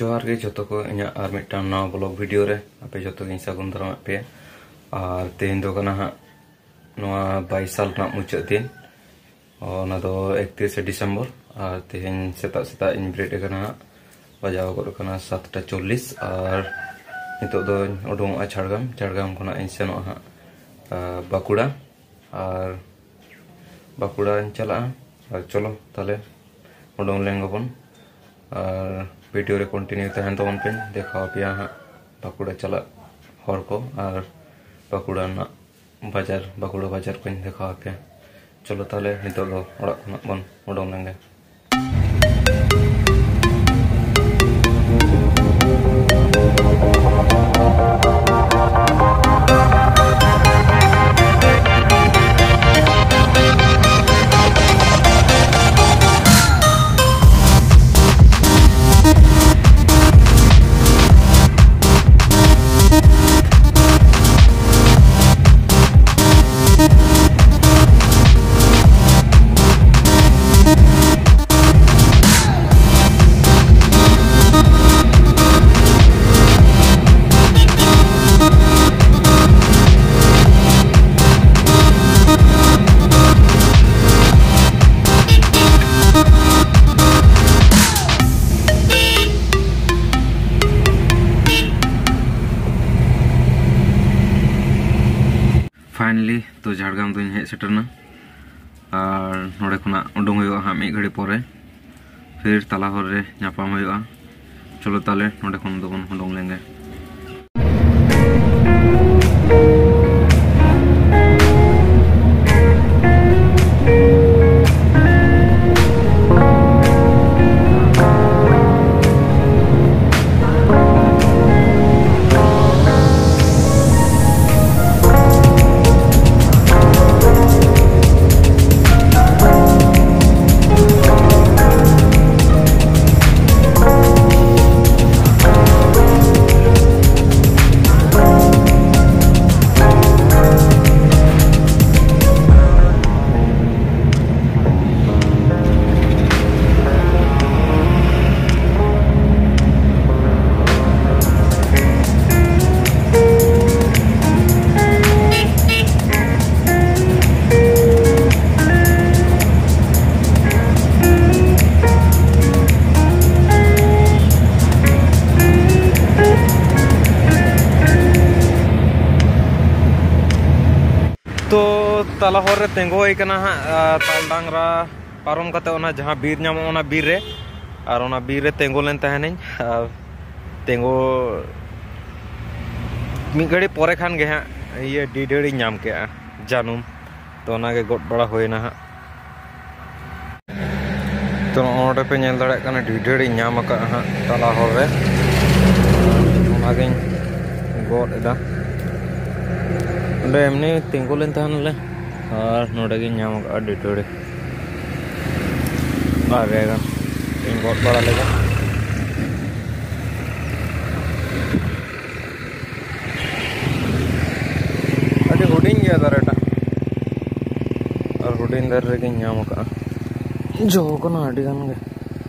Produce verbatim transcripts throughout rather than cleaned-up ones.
जोहार गे जो को इन और मिट्टान नवा ब्लॉग वीडियो रे आपे जो सागुन दाराम पे और तेहन दो कना हा नवा बाईस साल ना मुचाद दिन और इकतीस डिसेम्बर और तेहन सेता सेता इन ब्रेड कना बजाव कना सातटा चल्लिस और नितो दो उडुंग झाड़गाम झाड़गाम खना इन सेनो हा बाकुड़ा और बाकुड़ा चला और चलो ताले उडुंग लेंगबन और वीडियो रे कंटिन्यू तहन तबन पे देखा पे हाँ बाकुड़ा चला हर को और बाकुड़ा बाजार बाकुड़ा बाजार को देखा पे चलो ताले नितो दो ओड़ा बन उडुंग लेंगे। फाइनली तो झाड़गाम दिन हेज सेटरना और नोड़े खुना उडुंग हुआ हाँ मिद घड़ी पर फिर तला हर रे नापाम हुआ। चलो ताले नोड़े खुन दो बन उडुंग लेंगे। तो तला हर रे तेंगो होइकना हा ताल डांगरा पारम कते ओना जहां बीर नामो ओना बीर रे और ओना बीर रे तेंगो लेन तहनें तेंगो मी घड़ी परे खान गे हा ये डीडड़ी नाम के जानुम तो ओना गे गोट बड़ा होइना हा। तो ओंडे पे नेल दाड़े कना डीडड़ी नाम का हा तला हर रे ओना गे गोट एदा एमनी तिंगु लेन तहनले और नोड़े गे नाम का डीडड़ी बागेगा इन गोट बड़ा लेगा अभी हुडिंग गया दारेटा और हुडिंग दर रे गे नाम का जो कोना अडी गान गे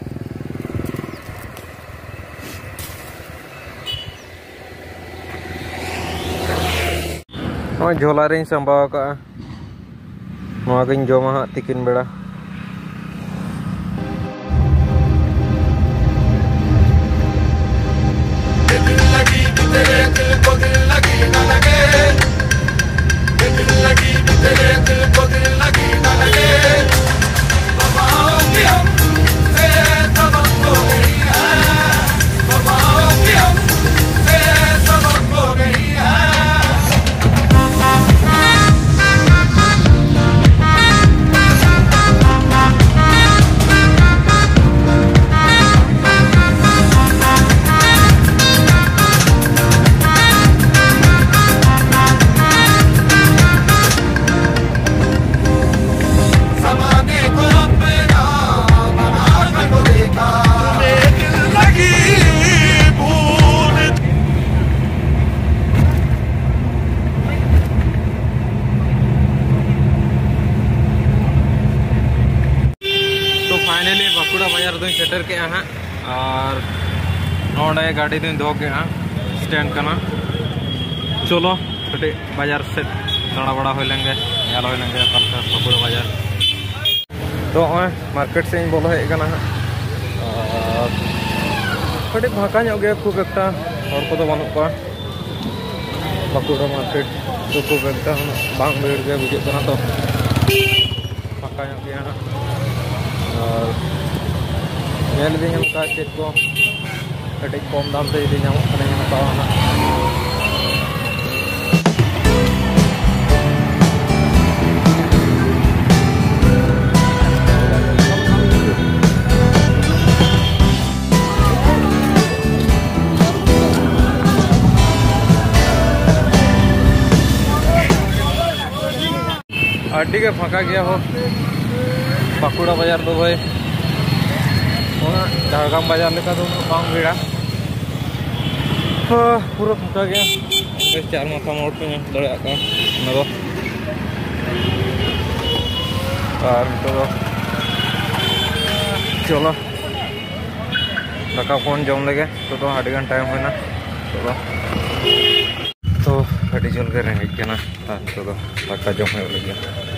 झोला रे संभा का जमा हाँ तिकिन बेड़ा नोड़े गाड़ी दिन दो के स्टैंड करना चलो कटे बाजार से दाड़ा बड़ा हो लेंगे यार हो लेंगे बाकुड़ा बाजार तो मार्केट से बोलो हेज कना कटे फाँका गया खूब एकटा और को बनू को बाकुड़ा मार्केट तो खूब एकटा बांग भीड़ के बुझे तो फाँका गया और चेक को कटे कम दाम से इदी हतावा आड़ी के फाँका गया हो बाकुड़ा बाजार तो भाई झाड़ग्राम बाजार लेका तो बांग भीड़ा पूरा फाँका गया चार माथा मोड़ पे दड़ा और चलो दाका फोन जम लगे तो तो आड़ी गान टाइम होना चलो तो आड़ी जल के रेंगेजना तो दाका जम हो लगे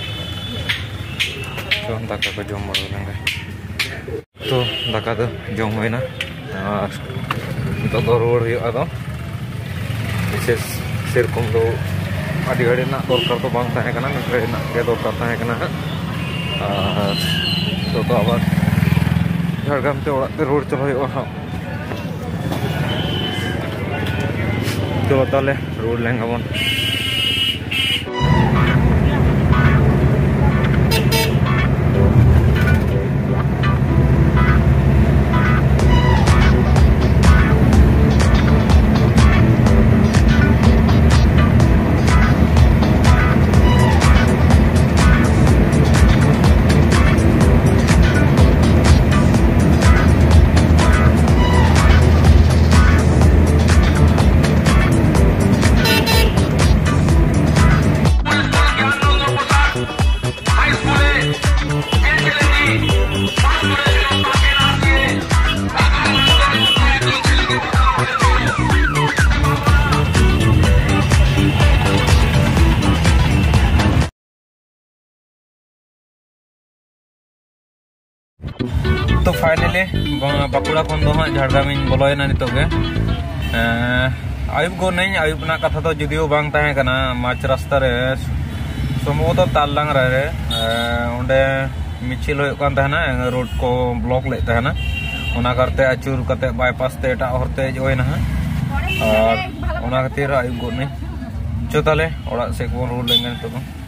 तो दाका को जम बड़ा लेंगे तो दाका तो जम होना और तो रुआड़ हुआ विशेष सेरकम तो आड़ी घड़ी दरकार तो बांग तहे कना मिद घड़ी के दरकार तहे कना और तो तो आबार झाड़ग्राम ते ओड़ा ते रुआड़ चलो हुआ चलो ताले रुआड़ लेंगे बन तो फाइनली बाकुड़ा खन दो हाँ झाड़ग्राम बोलोना नित आयुब गो नहीं आयुब कथा तो जुदियो बांग तहे कना मार्च रास्ता रे सम्भवतः ताललांग रे ओंडे मिचिल होना रोड को ब्लॉक ले तहना ओना करते आचुर करते बाईपास ते एटा हरते होना और ओना खातिर आयुब गो नहीं चो ताले ओड़ा से को रुआड़ लेंगे तो